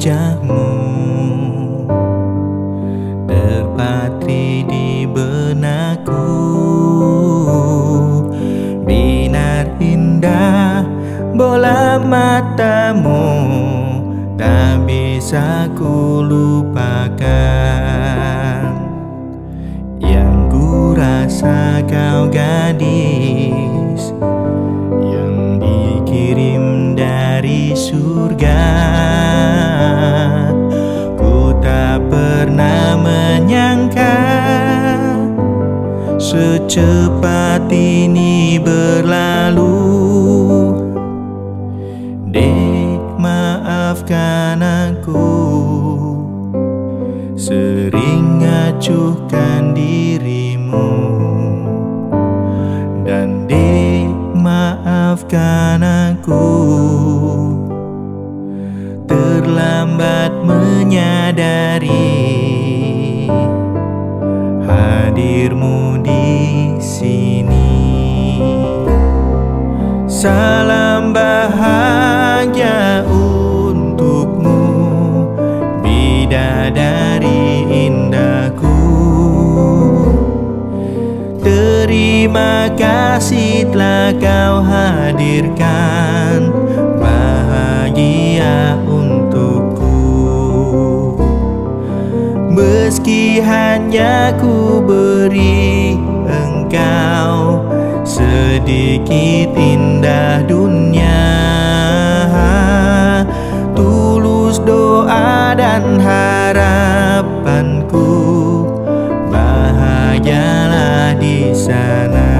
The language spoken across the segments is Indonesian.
wajahmu terpatri di benakku. Binar indah bola matamu, tak bisa ku lupakan. Yang ku rasa kau gadis yang dikirim dari surga. Ku tak pernah menyangka secepat ini berlalu. Dek, maafkan aku sering acuhkan dirimu. Dan dek, maafkan aku terlambat menyadari hadirmu di sini. Salam bahagia untukmu, bidadari indahku. Terima kasih telah kau hadirkan bahagia untukku. Meski hanya ku beri engkau sedikit indah dunia, tulus doa dan harapanku, bahagialah di sana,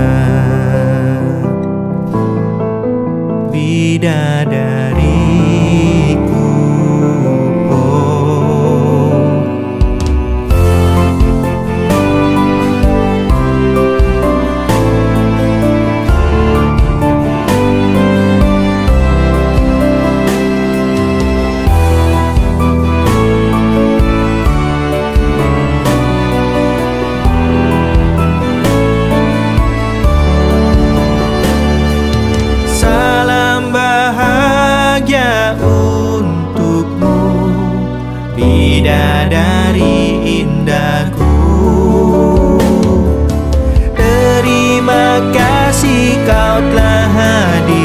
bidadariku. Untukmu, bidadari indahku. Terima kasih kau telah hadir